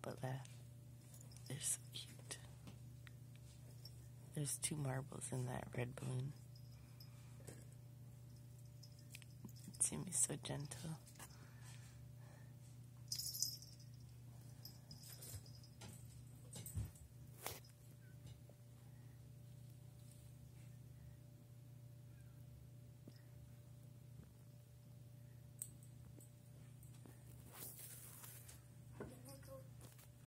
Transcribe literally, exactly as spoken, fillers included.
but laugh. They're so cute. There's two marbles in that red balloon. It seems so gentle.